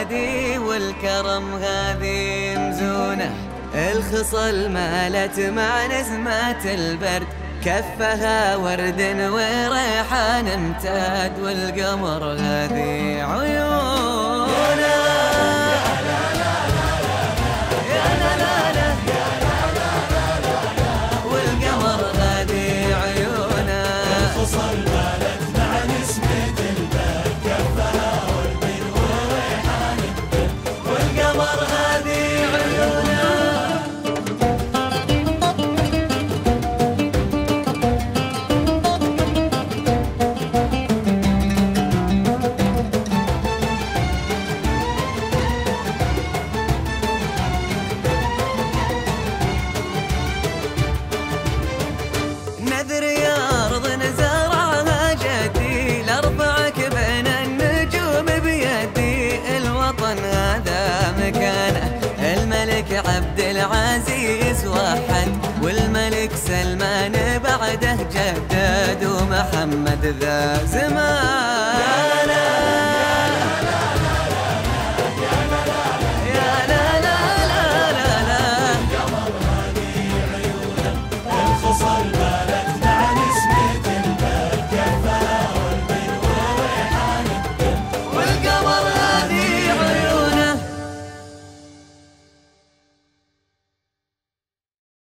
غادي والكرم هذه مزونه، الخصل مالت مع نزمات البرد، كفها ورد وريحان امتاد، والقمر هذه عيونه. والقمر هذه عيونه، الخصل مالت مع نسمة البرد، كفها ورد وريحان امتاد، والقمر هذه عيونه. نذر يا أرض نزرعها جدي، لأرفعك بين النجوم بيدي، الوطن هذا مكانه، الملك عبد العزيز وحد، والملك سلمان بعده جدد، ومحمد ذا زمان.